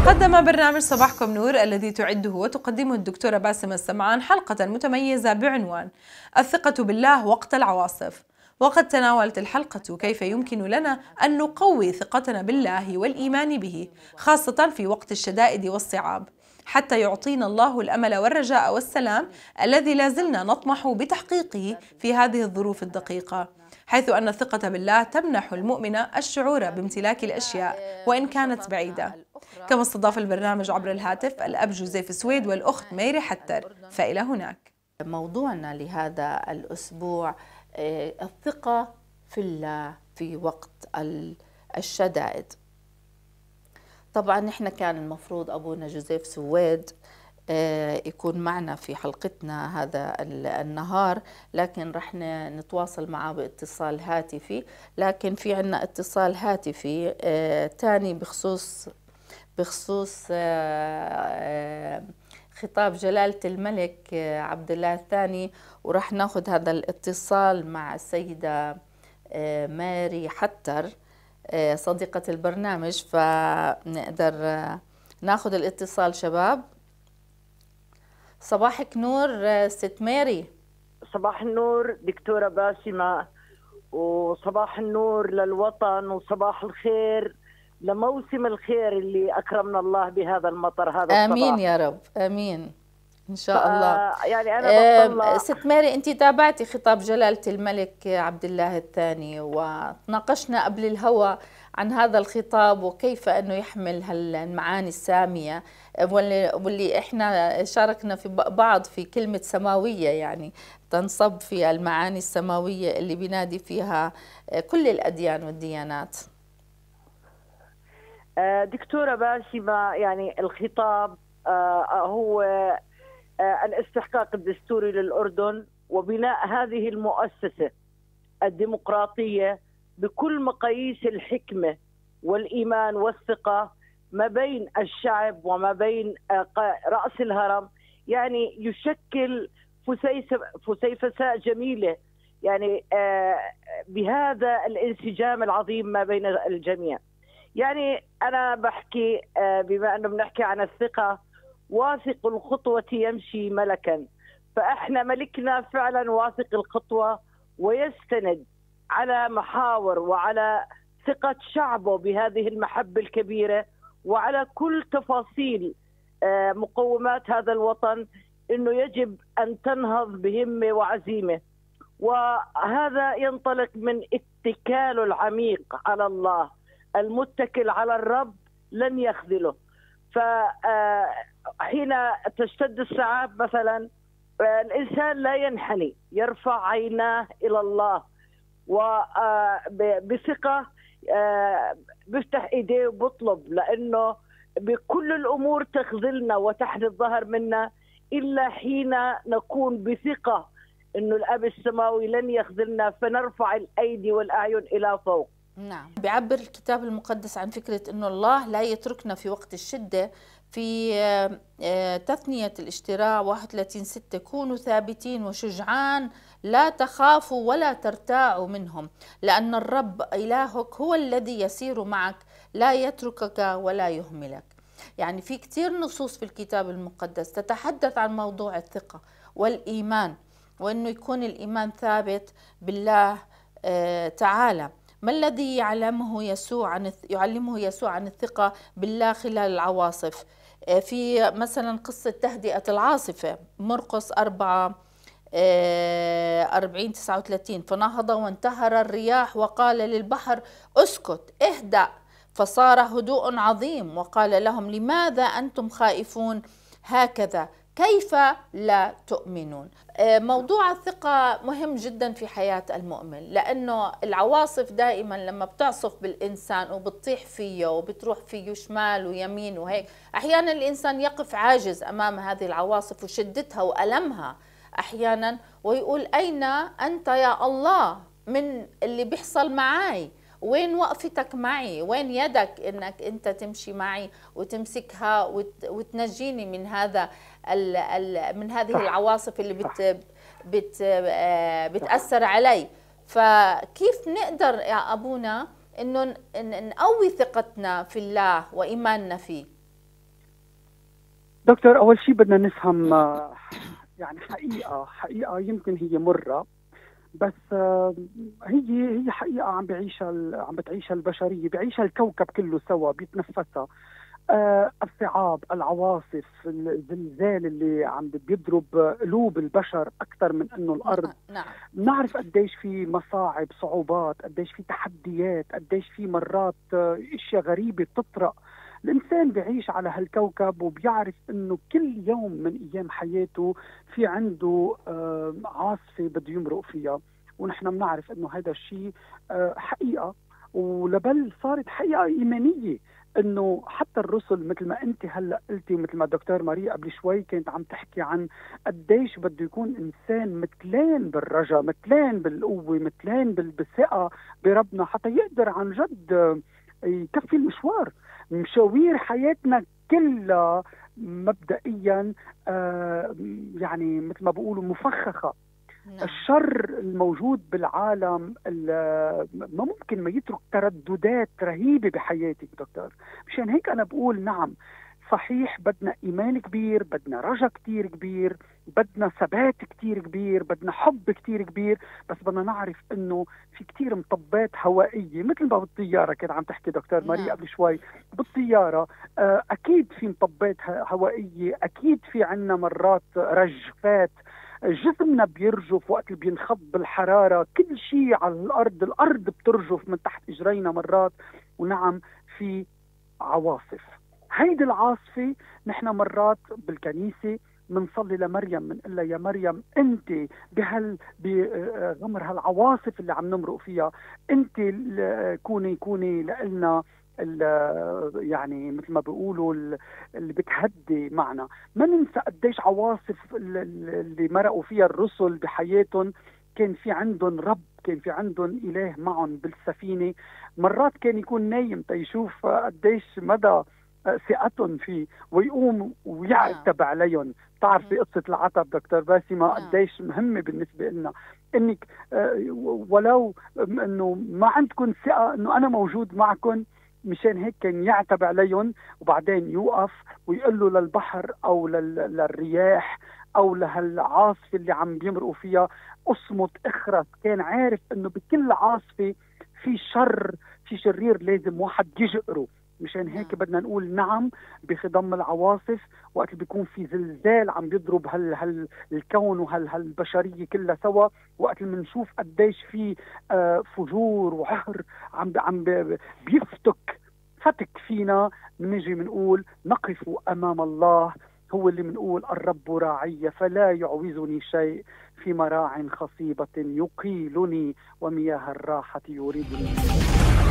قدم برنامج صباحكم نور الذي تعده وتقدمه الدكتورة باسمة السمعان حلقة متميزة بعنوان الثقة بالله وقت العواصف. وقد تناولت الحلقة كيف يمكن لنا أن نقوي ثقتنا بالله والإيمان به، خاصة في وقت الشدائد والصعاب، حتى يعطينا الله الأمل والرجاء والسلام الذي لازلنا نطمح بتحقيقه في هذه الظروف الدقيقة، حيث أن الثقة بالله تمنح المؤمن الشعور بامتلاك الأشياء وإن كانت بعيدة. كما استضاف البرنامج عبر الهاتف الأب جوزيف سويد والأخت ميري حتر، فإلى هناك. موضوعنا لهذا الأسبوع الثقة في الله في وقت الشدائد. طبعا نحن كان المفروض أبونا جوزيف سويد يكون معنا في حلقتنا هذا النهار، لكن رح نتواصل معه باتصال هاتفي. لكن في عنا اتصال هاتفي تاني بخصوص خطاب جلالة الملك عبد الله الثاني، ورح ناخذ هذا الاتصال مع السيدة ماري حتر صديقة البرنامج، فنقدر ناخذ الاتصال. شباب صباحك نور ست ماري. صباح النور دكتورة باسمة، وصباح النور للوطن، وصباح الخير لموسم الخير اللي أكرمنا الله بهذا المطر هذا الصباح. آمين يا رب، آمين إن شاء الله. يعني أنا ست ماري، أنت تابعتي خطاب جلالة الملك عبد الله الثاني، وتناقشنا قبل الهوى عن هذا الخطاب وكيف أنه يحمل هالمعاني السامية، واللي إحنا شاركنا في بعض في كلمة سماوية، يعني تنصب في المعاني السماوية اللي بينادي فيها كل الأديان والديانات. دكتورة باسمة، يعني الخطاب هو الاستحقاق الدستوري للأردن وبناء هذه المؤسسة الديمقراطية بكل مقاييس الحكمة والإيمان والثقة ما بين الشعب وما بين رأس الهرم، يعني يشكل فسيفساء جميلة، يعني بهذا الانسجام العظيم ما بين الجميع. يعني أنا بحكي بما أنه بنحكي عن الثقة، واثق الخطوة يمشي ملكا، فإحنا ملكنا فعلا واثق الخطوة ويستند على محاور وعلى ثقة شعبه بهذه المحبة الكبيرة وعلى كل تفاصيل مقومات هذا الوطن، إنه يجب أن تنهض بهمة وعزيمة، وهذا ينطلق من اتكاله العميق على الله. المتكل على الرب لن يخذله. فحين تشتد السحاب مثلا الإنسان لا ينحني، يرفع عيناه إلى الله وبثقة بيفتح إيديه وبطلب، لأنه بكل الأمور تخذلنا وتحت الظهر منا إلا حين نكون بثقة إنه الأب السماوي لن يخذلنا، فنرفع الأيدي والأعين إلى فوق. نعم، بيعبر الكتاب المقدس عن فكرة إنه الله لا يتركنا في وقت الشدة. في تثنية الاشتراع 31:6: كونوا ثابتين وشجعان، لا تخافوا ولا ترتاعوا منهم، لأن الرب إلهك هو الذي يسير معك، لا يتركك ولا يهملك. يعني في كتير نصوص في الكتاب المقدس تتحدث عن موضوع الثقة والإيمان، وإنه يكون الإيمان ثابت بالله تعالى. ما الذي يعلمه يسوع عن الثقة بالله خلال العواصف؟ في مثلا قصة تهدئة العاصفة، مرقس 4:40-39: فنهض وانتهر الرياح وقال للبحر اسكت اهدأ، فصار هدوء عظيم، وقال لهم لماذا أنتم خائفون هكذا؟ كيف لا تؤمنون؟ موضوع الثقة مهم جدا في حياة المؤمن، لأنه العواصف دائما لما بتعصف بالإنسان وبتطيح فيه وبتروح فيه شمال ويمين وهيك، أحيانا الإنسان يقف عاجز أمام هذه العواصف وشدتها وألمها أحيانا، ويقول أين أنت يا الله من اللي بيحصل معي؟ وين وقفتك معي؟ وين يدك انك انت تمشي معي وتمسكها وتنجيني من هذا من هذه العواصف اللي بتأثر علي؟ فكيف نقدر يا ابونا انه نقوي ثقتنا في الله وايماننا فيه؟ دكتور، أول شيء بدنا نفهم يعني حقيقة يمكن هي مرة، بس هي حقيقة عم بتعيشها البشرية، بيعيشها الكوكب كله سوا، بيتنفسها. الصعاب، العواصف، الزلزال اللي عم بيضرب قلوب البشر أكثر من أنه الأرض. نعم. بنعرف قديش في مصاعب، صعوبات، قديش في تحديات، قديش في مرات اشياء غريبة بتطرأ. الإنسان بيعيش على هالكوكب وبيعرف أنه كل يوم من أيام حياته في عنده عاصفة بده يمرق فيها، ونحن بنعرف أنه هذا الشيء حقيقة، ولبل صارت حقيقة إيمانية. انه حتى الرسل مثل ما انت هلا قلتي، مثل ما دكتور ماري قبل شوي كانت عم تحكي عن قديش بده يكون انسان مثلين بالرجاء، مثلين بالقوه، مثلين بالثقه بربنا، حتى يقدر عن جد يكفي المشوار. مشاوير حياتنا كلها مبدئيا يعني مثل ما بيقولوا مفخخه. نعم. الشر الموجود بالعالم ما ممكن ما يترك ترددات رهيبة بحياتك دكتور. مشان هيك أنا بقول نعم صحيح، بدنا إيمان كبير، بدنا رجا كتير كبير، بدنا ثبات كتير كبير، بدنا حب كتير كبير، بس بدنا نعرف إنه في كتير مطبات هوائية، مثل ما بالطيارة كده عم تحكي دكتور ماري قبل شوي. بالطيارة أكيد في مطبات هوائية، أكيد في عنا مرات رجفات، جسمنا بيرجف وقت اللي بينخض بالحرارة، كل شيء على الأرض بترجف من تحت إجرينا مرات. ونعم في عواصف. هيدي العاصفة نحن مرات بالكنيسة منصلي لمريم، منقول لها يا مريم انت بغمر هالعواصف اللي عم نمرق فيها، انت كوني لنا يعني مثل ما بيقولوا اللي بتهدي معنا. ما ننسى قديش عواصف اللي مرقوا فيها الرسل بحياتهم كان في عندهم رب، كان في عندهم إله معهم بالسفينة. مرات كان يكون نايم تيشوف قديش مدى ثقتهم فيه، ويقوم ويعتب عليهم. بتعرفي قصة العتب دكتور باسمة قديش مهمة بالنسبة لنا، انك ولو انه ما عندكم ثقة انه انا موجود معكم، مشان هيك كان يعتب عليهم، وبعدين يوقف ويقول له للبحر او للرياح او لهالعاصفة اللي عم بيمرقوا فيها اصمت اخرس. كان عارف انه بكل عاصفة في شر، في شرير لازم واحد يجقره. مشان هيك بدنا نقول نعم بخضم العواصف، وقت بيكون في زلزال عم بيضرب الكون وهالبشرية كلها سوا، وقت اللي بنشوف قديش في فجور وعهر عم بيفتك فينا، بنجي بنقول نقف أمام الله، هو اللي بنقول الرب راعي فلا يعوزني شيء، في مراع خصيبة يقيلني ومياه الراحة يريدني.